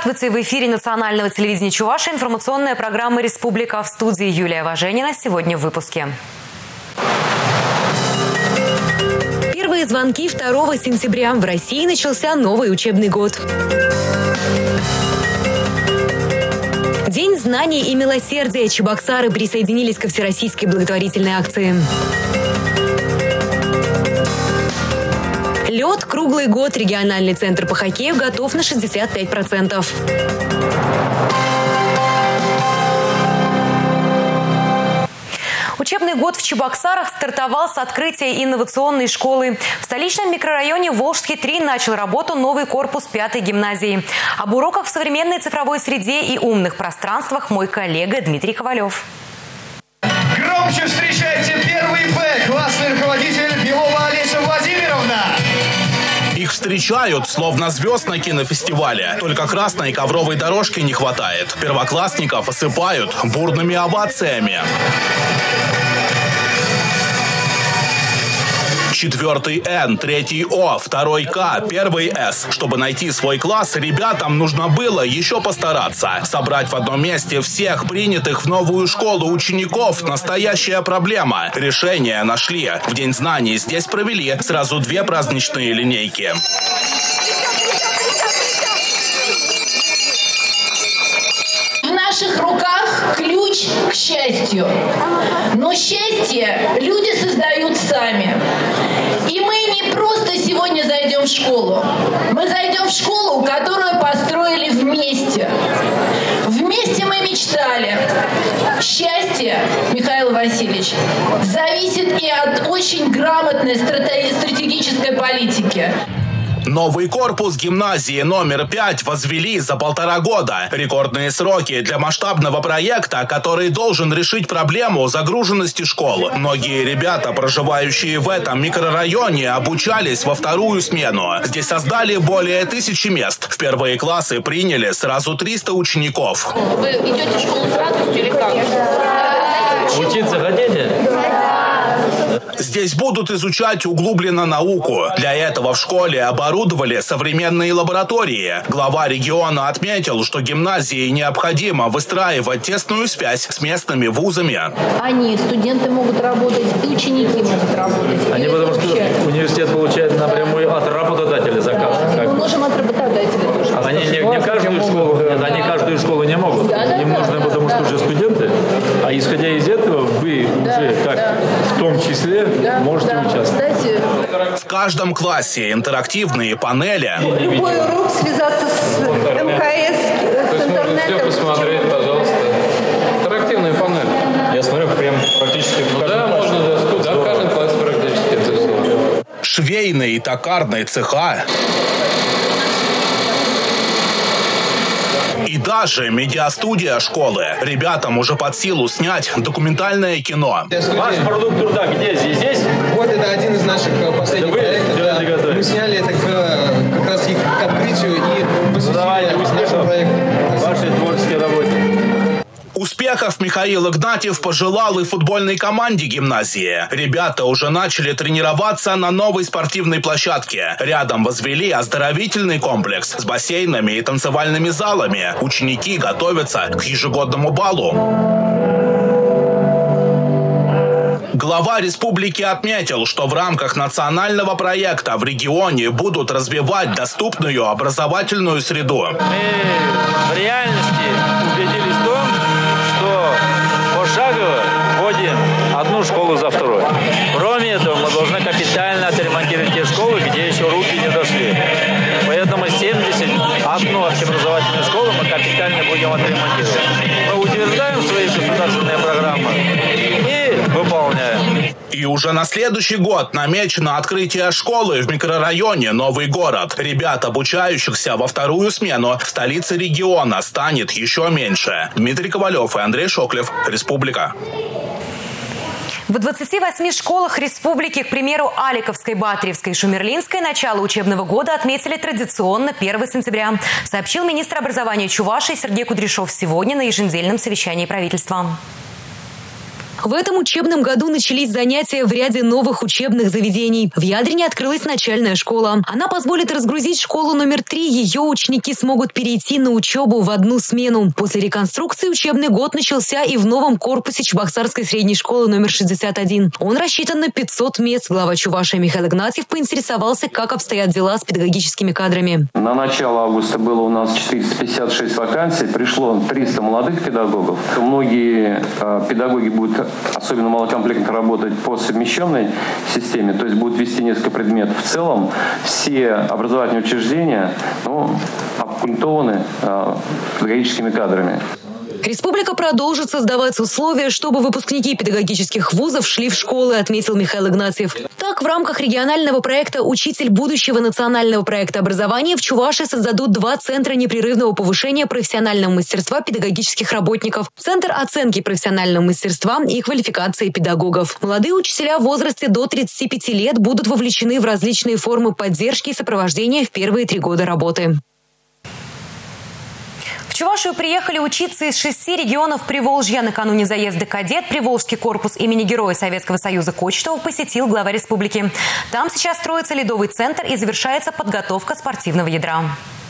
Здравствуйте! В эфире национального телевидения Чувашии информационная программа «Республика». В студии Юлия Важенина. Сегодня в выпуске. Первые звонки 2 сентября. В России начался новый учебный год. День знаний и милосердия. Чебоксары присоединились ко всероссийской благотворительной акции. Лед круглый год. Региональный центр по хоккею готов на 65%. Учебный год в Чебоксарах стартовал с открытия инновационной школы. В столичном микрорайоне Волжский-3 начал работу новый корпус 5-й гимназии. Об уроках в современной цифровой среде и умных пространствах мой коллега Дмитрий Ковалев. Громче встречайте первый Б, классный руководитель Белова Олеся Владимировна. Их встречают, словно звезд на кинофестивале. Только красной ковровой дорожки не хватает. Первоклассников осыпают бурными овациями. 4-й Н, 3-й О, 2-й К, 1-й С. Чтобы найти свой класс, ребятам нужно было еще постараться. Собрать в одном месте всех принятых в новую школу учеников – настоящая проблема. Решение нашли. В День знаний здесь провели сразу 2 праздничные линейки. В наших руках ключ к счастью. Но счастье люди создают сами. И мы не просто сегодня зайдем в школу. Мы зайдем в школу, которую построили вместе. Вместе мы мечтали. Счастье, Михаил Васильевич, зависит и от очень грамотной стратегической политики. Новый корпус гимназии номер 5 возвели за 1,5 года. Рекордные сроки для масштабного проекта, который должен решить проблему загруженности школ. Многие ребята, проживающие в этом микрорайоне, обучались во 2-ю смену. Здесь создали более 1000 мест. В первые классы приняли сразу 300 учеников. Вы идете в школу с радостью или как? Учиться хотите? Здесь будут изучать углубленно науку. Для этого в школе оборудовали современные лаборатории. Глава региона отметил, что гимназии необходимо выстраивать тесную связь с местными вузами. Студенты могут работать, и ученики могут работать. Они потому что университет получает напрямую от работодателя заказ. Мы можем от работодателя тоже. Они не каждую школу, они каждую школу не могут. Им нужно, потому что уже студенты. А исходя из этого, вы уже как в том числе можете участвовать. В каждом классе интерактивные панели. Любой урок связаться с МКС, с интернетом. Все посмотреть, пожалуйста. Интерактивная панель. Я смотрю, прям практически в каждом классе. Можно, да, в каждом классе практически это все. Швейные и токарные цеха. И даже медиастудия школы. Ребятам уже под силу снять документальное кино. Ваш продукт труда где? Здесь? Вот это один из наших последних проектов. Мы сняли это как раз к открытию и посвятили нашему проекту. Вашей творческой работе. Успехов Михаил Игнатьев пожелал и футбольной команде гимназии. Ребята уже начали тренироваться на новой спортивной площадке. Рядом возвели оздоровительный комплекс с бассейнами и танцевальными залами. Ученики готовятся к ежегодному балу. Глава республики отметил, что в рамках национального проекта в регионе будут развивать доступную образовательную среду. Мы в реальности убедились в том, что пошагово вводим одну школу за второй. Кроме этого, мы должны капитально отремонтировать те школы, где еще руки не дошли. Поэтому 71 общеобразовательную школу мы капитально будем отремонтировать. Мы утверждаем свои государственные программы и выполняем. И уже на следующий год намечено открытие школы в микрорайоне Новый город. Ребят, обучающихся во 2-ю смену, в столице региона станет еще меньше. Дмитрий Ковалев и Андрей Шоклев. Республика. В 28 школах республики, к примеру, Аликовской, Батриевской и Шумерлинской, начало учебного года отметили традиционно 1 сентября, сообщил министр образования Чувашии Сергей Кудряшов сегодня на еженедельном совещании правительства. В этом учебном году начались занятия в ряде новых учебных заведений. В Ядрине открылась начальная школа. Она позволит разгрузить школу номер 3. Ее ученики смогут перейти на учебу в одну смену. После реконструкции учебный год начался и в новом корпусе Чебоксарской средней школы номер 61. Он рассчитан на 500 мест. Глава Чувашии Михаил Игнатьев поинтересовался, как обстоят дела с педагогическими кадрами. На начало августа было у нас 456 вакансий. Пришло 300 молодых педагогов. Многие педагоги будут особенно малокомплектно работать по совмещенной системе, то есть будут вести несколько предметов. В целом все образовательные учреждения оккультованы педагогическими кадрами. Республика продолжит создавать условия, чтобы выпускники педагогических вузов шли в школы, отметил Михаил Игнатьев. Так, в рамках регионального проекта «Учитель будущего» национального проекта образования в Чувашии создадут 2 центра непрерывного повышения профессионального мастерства педагогических работников, центр оценки профессионального мастерства и квалификации педагогов. Молодые учителя в возрасте до 35 лет будут вовлечены в различные формы поддержки и сопровождения в первые 3 года работы. В Чувашию приехали учиться из 6 регионов Приволжья. Накануне заезда кадет Приволжский корпус имени Героя Советского Союза Кочетова посетил глава республики. Там сейчас строится ледовый центр и завершается подготовка спортивного ядра.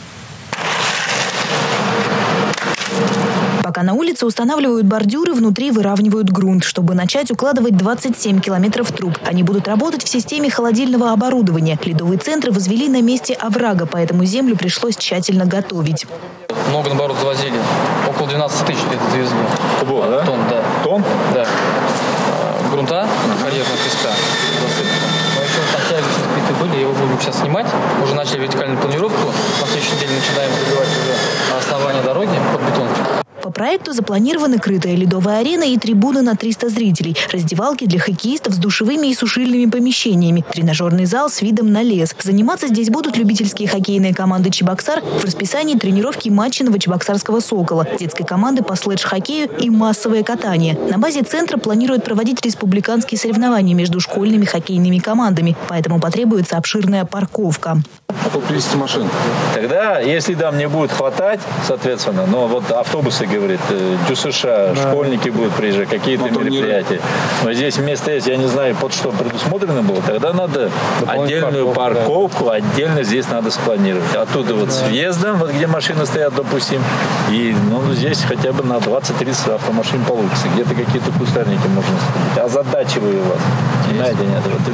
Пока на улице устанавливают бордюры, внутри выравнивают грунт, чтобы начать укладывать 27 километров труб. Они будут работать в системе холодильного оборудования. Ледовые центры возвели на месте оврага, поэтому землю пришлось тщательно готовить. Много, наоборот, завозили. Около 12 тысяч где-то завезли. Кубов, да? Тонн, да. Тонн? Да. Грунта, карьерного песка. Мы еще вначале сбиты были, его будем сейчас снимать. Уже начали вертикальную планировку. На следующей неделе начинаем забивать уже основание дороги под бетон. По проекту запланированы крытая ледовая арена и трибуны на 300 зрителей, раздевалки для хоккеистов с душевыми и сушильными помещениями, тренажерный зал с видом на лес. Заниматься здесь будут любительские хоккейные команды «Чебоксар», в расписании тренировки матчей Новочебоксарского «Сокола», детской команды по слэдж-хоккею и массовое катание. На базе центра планируют проводить республиканские соревнования между школьными хоккейными командами, поэтому потребуется обширная парковка. Около 50 машин. Тогда, если там не будет хватать, соответственно, но вот автобусы, говорит, ДЮСШ, школьники будут приезжать, какие-то мероприятия. Но здесь место есть, я не знаю, под что предусмотрено было, тогда надо отдельную парковку, отдельно здесь надо спланировать. Оттуда вот с въездом, вот где машины стоят, допустим, и здесь хотя бы на 20-30 автомашин получится. Где-то какие-то кустарники можно ставить. Озадачиваю вас. Знаете, нет, вот,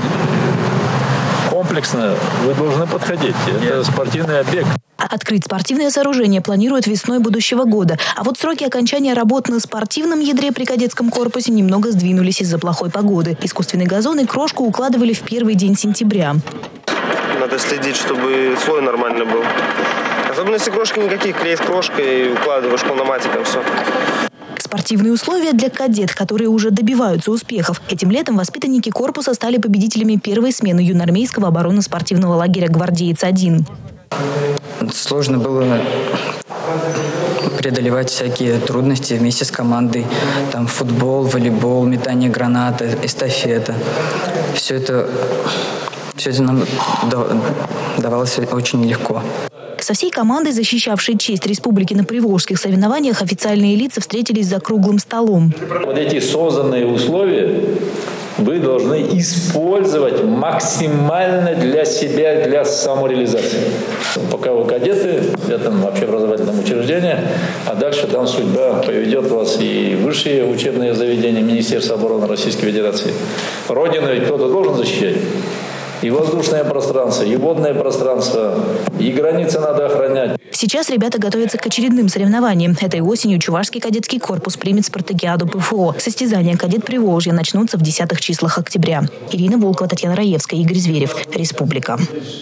комплексно вы должны подходить. Это спортивный объект. Открыть спортивное сооружение планируют весной будущего года. А вот сроки окончания работ на спортивном ядре при кадетском корпусе немного сдвинулись из-за плохой погоды. Искусственный газон и крошку укладывали в первый день сентября. Надо следить, чтобы слой нормальный был. Особенно если крошки никаких, клеишь крошкой и укладываешь полноматиком, все. Спортивные условия для кадет, которые уже добиваются успехов. Этим летом воспитанники корпуса стали победителями первой смены юноармейского оборонно-спортивного лагеря «Гвардеец-1». Сложно было преодолевать всякие трудности вместе с командой. Там футбол, волейбол, метание гранаты, эстафета. Все это нам давалось очень легко. Со всей командой, защищавшей честь республики на приволжских соревнованиях, официальные лица встретились за круглым столом. Вот эти созданные условия вы должны использовать максимально для себя, для самореализации. Пока вы кадеты в этом вообще образовательном учреждении, а дальше там судьба поведет вас и высшие учебные заведения Министерства обороны Российской Федерации. Родину ведь кто-то должен защищать. И воздушное пространство, и водное пространство, и границы надо охранять. Сейчас ребята готовятся к очередным соревнованиям. Этой осенью Чувашский кадетский корпус примет спартакиаду ПФО. Состязания «Кадет Приволжья» начнутся в 10-х числах октября. Ирина Волкова, Татьяна Раевская, Игорь Зверев. Республика.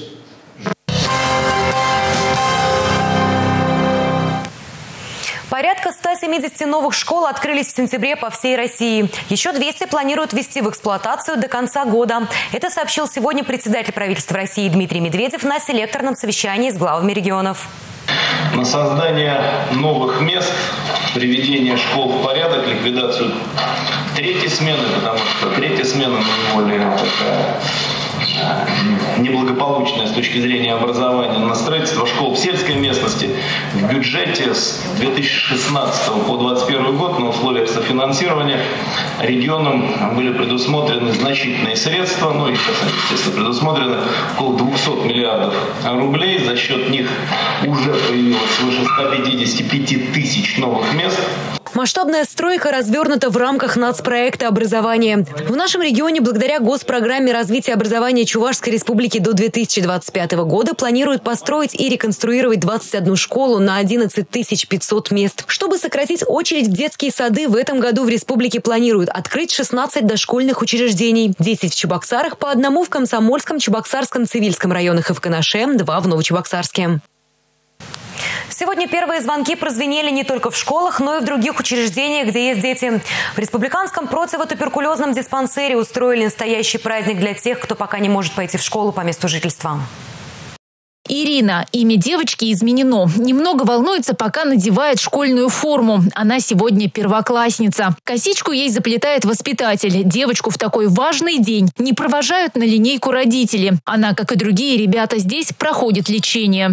Порядка 170 новых школ открылись в сентябре по всей России. Еще 200 планируют ввести в эксплуатацию до конца года. Это сообщил сегодня председатель правительства России Дмитрий Медведев на селекторном совещании с главами регионов. На создание новых мест, приведение школ в порядок, ликвидацию третьей смены, потому что третья смена наиболее такая неблагополучная с точки зрения образования на строительство школ в сельской местности. В бюджете с 2016 по 2021 год на условиях софинансирования регионам были предусмотрены значительные средства, ну и сейчас, естественно, предусмотрены около 200 миллиардов рублей. За счет них уже появилось свыше 155 тысяч новых мест. Масштабная стройка развернута в рамках нацпроекта образования. В нашем регионе благодаря госпрограмме развития образования Чувашской Республики до 2025 года планируют построить и реконструировать 21 школу на 11 500 мест. Чтобы сократить очередь в детские сады, в этом году в республике планируют открыть 16 дошкольных учреждений. 10 в Чебоксарах, по одному в Комсомольском, Чебоксарском, Цивильском районах и в Канаше, 2 в Новочебоксарске. Сегодня первые звонки прозвенели не только в школах, но и в других учреждениях, где есть дети. В республиканском противотуберкулезном диспансере устроили настоящий праздник для тех, кто пока не может пойти в школу по месту жительства. Ирина. Имя девочки изменено. Немного волнуется, пока надевает школьную форму. Она сегодня первоклассница. Косичку ей заплетает воспитатель. Девочку в такой важный день не провожают на линейку родители. Она, как и другие ребята здесь, проходит лечение.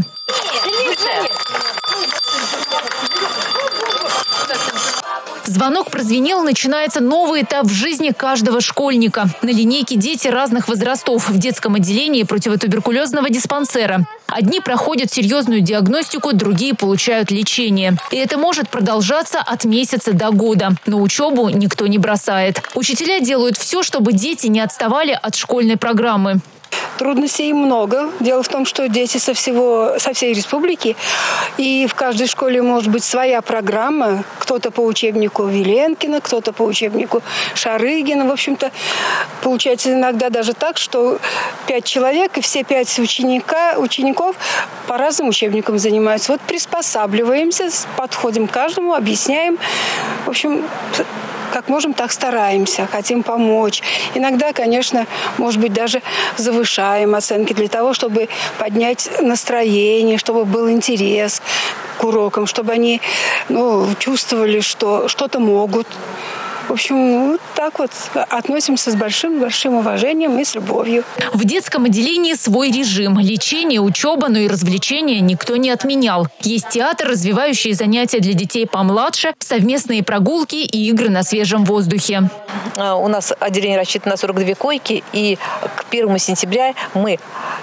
Звонок прозвенел, начинается новый этап в жизни каждого школьника. На линейке дети разных возрастов в детском отделении противотуберкулезного диспансера. Одни проходят серьезную диагностику, другие получают лечение. И это может продолжаться от месяца до года. Но учебу никто не бросает. Учителя делают все, чтобы дети не отставали от школьной программы. Трудностей много. Дело в том, что дети со всей республики, и в каждой школе может быть своя программа. Кто-то по учебнику Виленкина, кто-то по учебнику Шарыгина. В общем-то, получается иногда даже так, что 5 человек, и все 5 учеников по разным учебникам занимаются. Вот приспосабливаемся, подходим к каждому, объясняем. В общем, как можем, так стараемся, хотим помочь. Иногда, конечно, может быть, даже завышаем оценки для того, чтобы поднять настроение, чтобы был интерес к урокам, чтобы они чувствовали, что что-то могут. В общем, вот так вот относимся с большим уважением и с любовью. В детском отделении свой режим. Лечение, учеба, но и развлечения никто не отменял. Есть театр, развивающие занятия для детей помладше, совместные прогулки и игры на свежем воздухе. У нас отделение рассчитано на 42 койки, и к 1 сентября мы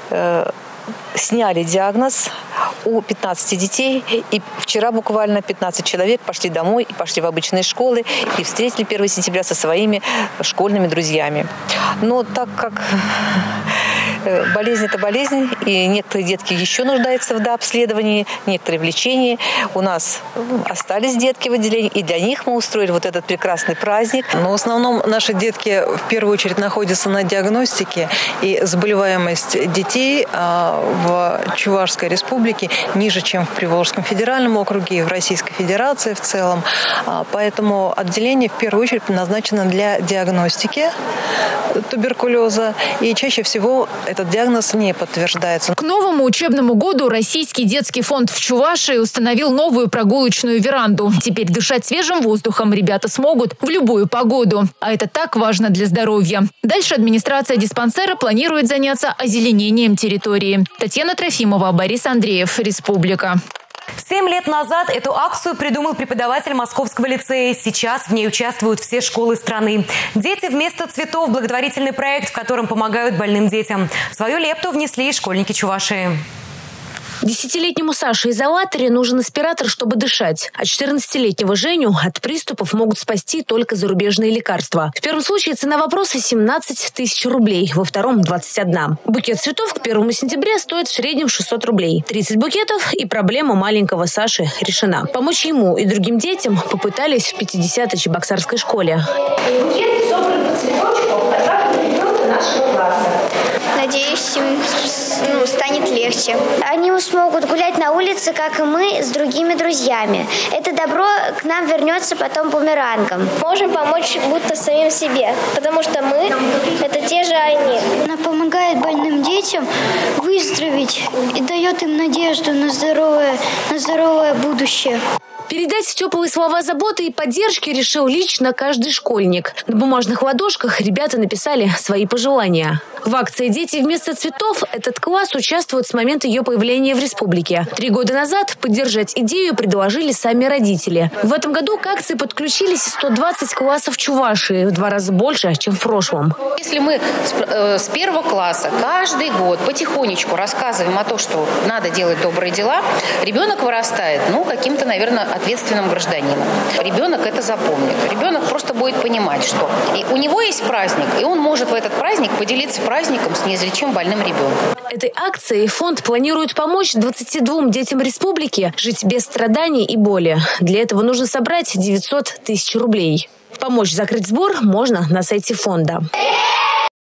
сняли диагноз у 15 детей. И вчера буквально 15 человек пошли домой и пошли в обычные школы и встретили 1 сентября со своими школьными друзьями. Но так как болезнь – это болезнь, и некоторые детки еще нуждаются в дообследовании, некоторые в лечении. У нас остались детки в отделении, и для них мы устроили вот этот прекрасный праздник. Но в основном наши детки в первую очередь находятся на диагностике, и заболеваемость детей в Чувашской республике ниже, чем в Приволжском федеральном округе и в Российской Федерации в целом. Поэтому отделение в первую очередь предназначено для диагностики туберкулеза, и чаще всего этот диагноз не подтверждается. К новому учебному году Российский детский фонд в Чувашии установил новую прогулочную веранду. Теперь дышать свежим воздухом ребята смогут в любую погоду. А это так важно для здоровья. Дальше администрация диспансера планирует заняться озеленением территории. Татьяна Трофимова, Борис Андреев, Республика. 7 лет назад эту акцию придумал преподаватель Московского лицея. Сейчас в ней участвуют все школы страны. «Дети вместо цветов» – благотворительный проект, в котором помогают больным детям. Свою лепту внесли и школьники Чувашии. 10-летнему Саше изолаторе нужен аспиратор, чтобы дышать. А 14-летнего Женю от приступов могут спасти только зарубежные лекарства. В первом случае цена вопроса 17 тысяч рублей, во втором – 21. Букет цветов к 1 сентября стоит в среднем 600 рублей. 30 букетов, и проблема маленького Саши решена. Помочь ему и другим детям попытались в 50-й Чебоксарской школе. Букет собран по цветочку от каждого ребенка нашего класса. Надеюсь, им станет легче. Они смогут гулять на улице, как и мы, с другими друзьями. Это добро к нам вернется потом бумерангом. Можем помочь будто самим себе, потому что мы – это те же они. Она помогает больным детям выздороветь и дает им надежду на здоровое будущее. Передать теплые слова заботы и поддержки решил лично каждый школьник. На бумажных ладошках ребята написали свои пожелания. В акции «Дети «Дети вместо цветов» этот класс участвует с момента ее появления в республике. 3 года назад поддержать идею предложили сами родители. В этом году к акции подключились 120 классов Чувашии, в 2 раза больше, чем в прошлом. Если мы с 1 класса каждый год потихонечку рассказываем о том, что надо делать добрые дела, ребенок вырастает, каким-то, наверное, ответственным гражданином. Ребенок это запомнит. Ребенок просто будет понимать, что и у него есть праздник, и он может в этот праздник поделиться праздником с неизлечимо больным ребенком. Этой акцией фонд планирует помочь 22 детям республики жить без страданий и боли. Для этого нужно собрать 900 тысяч рублей. Помочь закрыть сбор можно на сайте фонда.